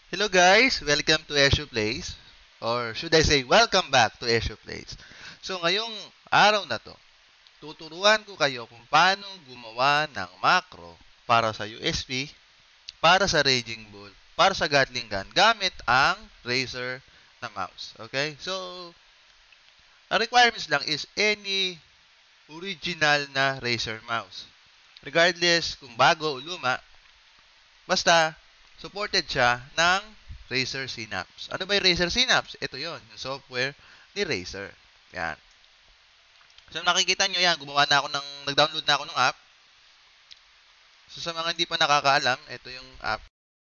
Hello guys, welcome to Eshu Place. Or should I say, welcome back to Eshu Place. So ngayong araw na to, tuturuan ko kayo kung paano gumawa ng macro para sa USB, para sa Raging Bull, para sa Gatling Gun, gamit ang Razer na mouse. Okay? So, ang requirements lang is any original na Razer mouse. Regardless kung bago o luma, basta, supported siya ng Razer Synapse. Ano ba yung Razer Synapse? Ito yon, yung software ni Razer. Yan. So, nakikita nyo yan, gumawa na ako nag-download na ako ng app. So, sa mga hindi pa nakakaalam, ito yung app.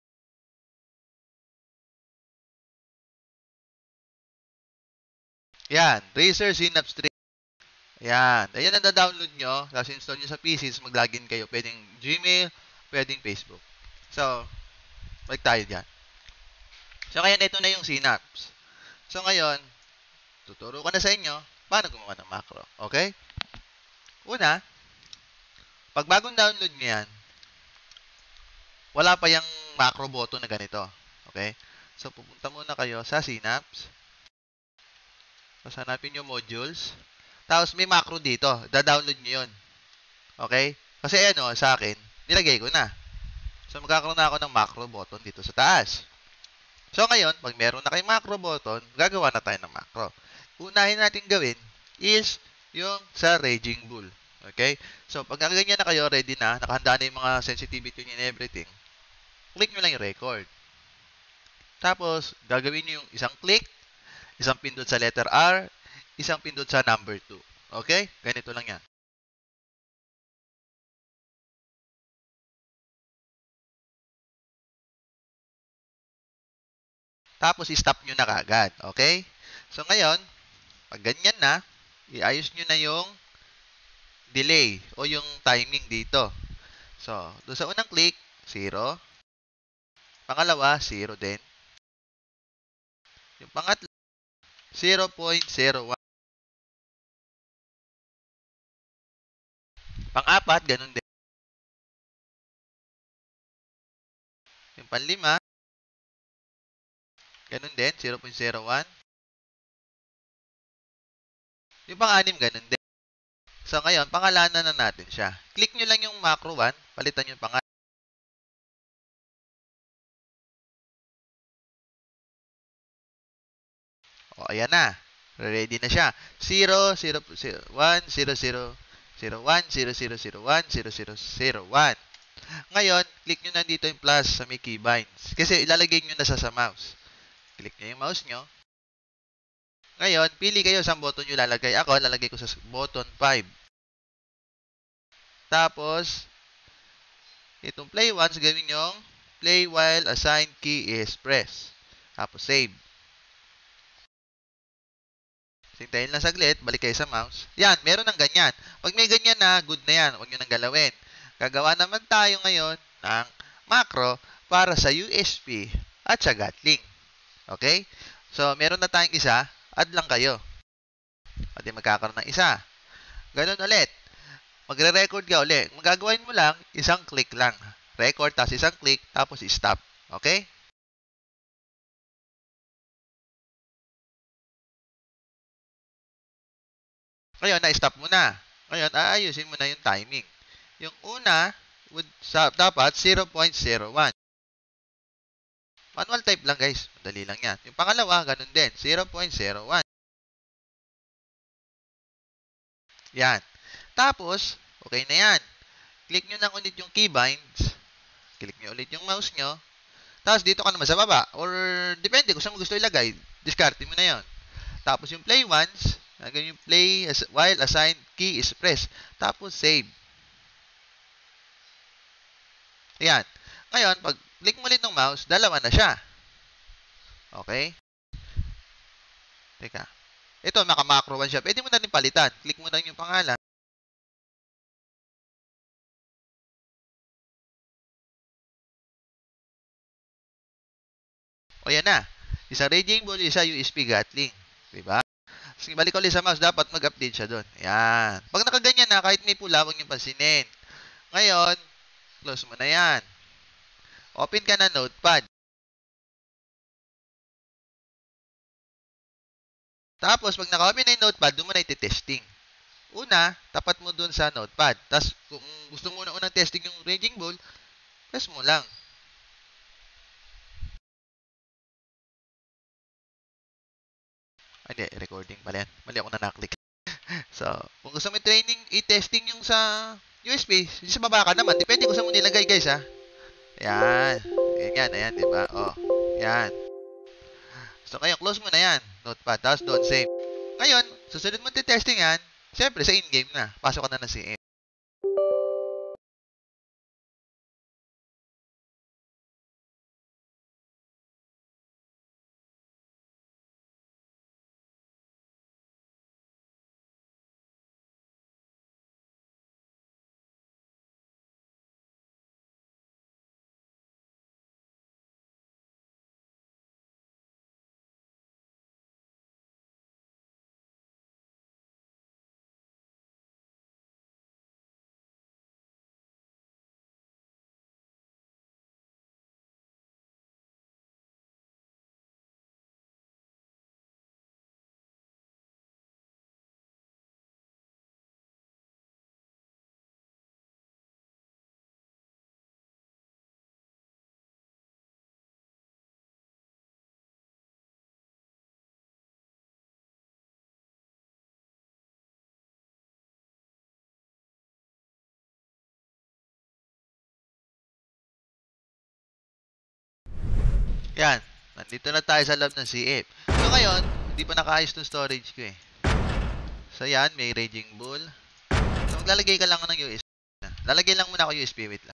Yan, Razer Synapse 3. Yan. Ayan ang na-download nyo. Tapos install nyo sa PC. So, mag-login kayo. Pwedeng Gmail, pwedeng Facebook. So, balik tayo dyan. So, kaya ito na yung Synapse. So, ngayon, tuturo ko na sa inyo paano gumawa ng macro. Okay? Una, pag bagong download nyo yan, wala pa yung macro button na ganito. Okay? So, pupunta muna kayo sa Synapse. Tapos, hanapin nyo modules. Tapos, may macro dito. Da-download nyo yun. Okay? Kasi, ano, sa akin, nilagay ko na. So, magkakaroon na ako ng macro button dito sa taas. So, ngayon, pag meron na kayong macro button, gagawa na tayo ng macro. Unahin natin gawin is yung sa Raging Bull. Okay? So, pag ganyan na kayo, ready na, nakahanda na yung mga sensitivity and everything, click nyo lang yung record. Tapos, gagawin nyo yung isang click, isang pindot sa letter R, isang pindot sa number 2. Okay? Ganito lang yan. Tapos, stop nyo na kagad. Okay? So, ngayon, pag ganyan na, iayos nyo na yung delay o yung timing dito. So, doon sa unang click, 0. Pangalawa, 0 din. Yung pangatlo, 0.01. Pang-apat, ganun din. Yung panlima, ganun din, 0.01. Yung pang-anim, ganun din. So, ngayon, pangalanan na natin siya. Click nyo lang yung macro 1, palitan yung pangalan. O, ayan na. Ready na siya. 0, 0, 0, 1, 0, 0, 0, 1, 0, 0, 0, 1, 0, 0, 0, 1. Ngayon, click nyo na dito yung plus sa may keybinds. Kasi ilalagay nyo na sa mouse. Click nyo yung mouse nyo. Ngayon, pili kayo sa button nyo lalagay. Ako, lalagay ko sa button 5. Tapos, itong play once, gawin nyo play while assigned key is press. Tapos, save. Hintayin lang saglit, balik kayo sa mouse. Yan, meron ng ganyan. Pag may ganyan na, good na yan. Huwag nyo nang galawin. Gagawa naman tayo ngayon ng macro para sa USB at sa Gatling. Okay? So, meron na tayong isa. Add lang kayo. At magkakaroon ng isa. Ganun ulit. Magre-record ka ulit. Magagawin mo lang, isang click lang. Record, tapos isang click, tapos stop. Okay? Ngayon, na-stop mo na. Ngayon, aayusin mo na yung timing. Yung una, dapat 0.01. Manual type lang guys. Madali lang yan. Yung pangalawa, ganun din. 0.01. Yan. Tapos, okay na yan. Click nyo lang ulit yung keybinds. Click nyo ulit yung mouse nyo. Tapos, dito ka naman sa baba. Or, depende kung saan mo gusto ilagay. Discard mo na yon. Tapos, yung play once, hanggang yung play while assigned key is pressed. Tapos, save. Ayan. Ngayon, pag click mo ulit ng mouse, dalawa na siya. Okay? Teka. Ito, naka-macro 1 siya. Pwede mo na rin palitan. Click mo na yung pangalan. O yan na. Isa Raging Bull, isa USB Gatling. Diba? Sige, balik ulit sa mouse. Dapat mag-update siya doon. Yan. Pag nakaganyan na, kahit may pula, huwag niyong pansinin. Ngayon, close mo na yan. Open ka na notepad. Tapos, pag naka-open na yung notepad, doon mo na iti-testing. Una, tapat mo doon sa notepad. Tapos, kung gusto mo na unang testing yung Raging Bull, press mo lang. Hindi, recording pala yan. Mali ako na naklik. So, kung gusto mo training, i-testing yung sa USB, yung sa baba ka naman. Depende kung saan mo nilagay, guys, ha. Ayan. Ayan, diba? Oh, ayan. So, ngayon, close mo na yan. Notepad. Tapos, doon, save. Ngayon, susunod mo testing yan. Siyempre, sa in-game na. Pasok ka na ng CM. Yan. Nandito na tayo sa lab ng CF. So, ngayon, hindi pa nakaayos ng storage ko, eh. So, yan. May Raging Bull. So, maglalagay ka lang ng USB. Lalagay lang muna ako USB. Wait lang.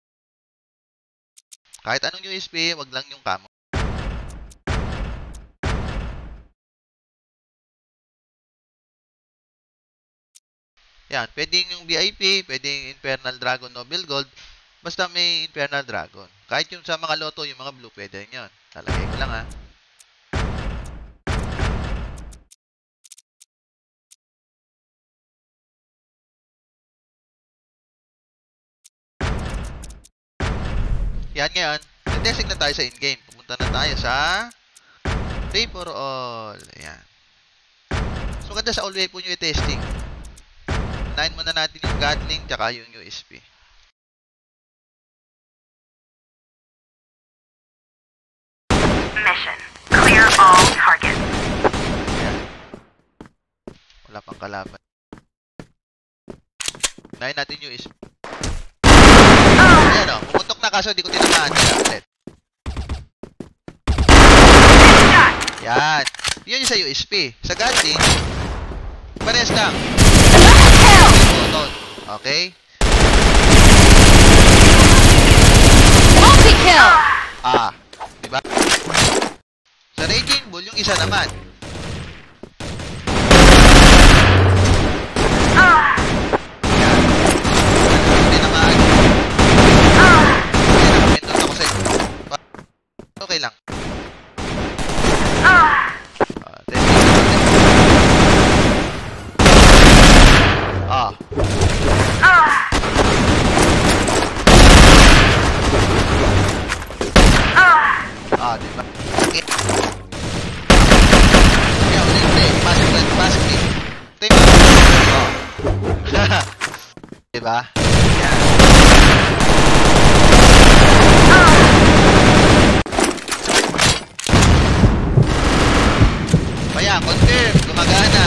Kahit anong USB, wag lang yung camo. Yan. Pwedeng yung VIP, pwedeng Infernal Dragon Noble Gold. Basta may Infernal Dragon. Kahit yung sa mga loto, yung mga blue, pwede rin yun. Lalagay ko lang, ha. Yan ngayon. Testing na tayo sa in-game. Pumunta na tayo sa Free for All. Ayan. So, ganda sa all-way po nyo i-testing. Unahin muna natin yung Gatling tsaka yung USB. Mission. Clear all targets. Ayan. Wala pang kalaban. Unahin natin yung USB. Ayan o. Pumutok na kaso di ko tinamaan. Ulit. Yan. Yun yung sa USB. Sa Gatling, parehas lang. Okay? Multi-kill! Diba? Sa Raging Bull, yung isa naman. Yan. Hindi naman. Pinindot ako sa ito. Okay lang. Diba? Okay. Kaya ulit. Pasok din. Ito yung diba? Yan. Kaya, confirm. Gumagana.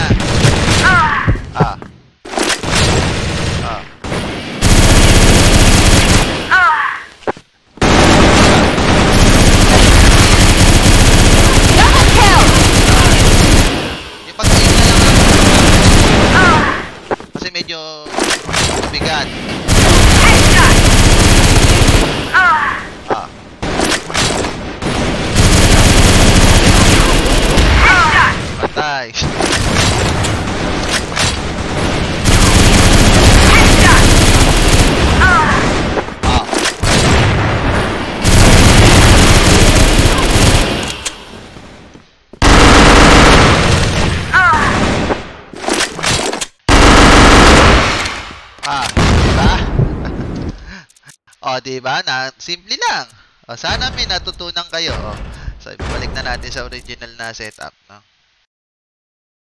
Medyo bigat. Patay. Diba? Simple lang. Sana may natutunan kayo. So, ibabalik na natin sa original na setup, no?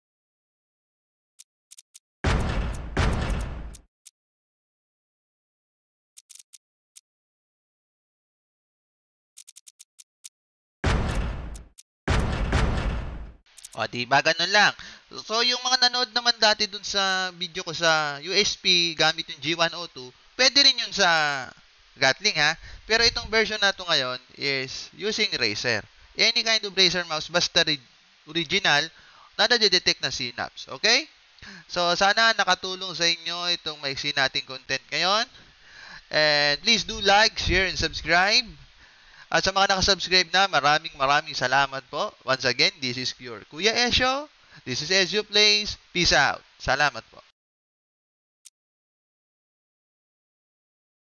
O, di ba? Ganun lang. So, yung mga nanood naman dati dun sa video ko sa USP gamit yung G102, pwede rin yun sa Gatling, ha? Pero itong version na to ngayon is using Razer. Any kind of Razer mouse, basta original, na nadidetect na synapse. Okay? So, sana nakatulong sa inyo itong maiksi nating content ngayon. And please do like, share, and subscribe. At sa mga nakasubscribe na, maraming salamat po. Once again, this is your Kuya Esyo. This is Ezio Plays. Peace out. Salamat po.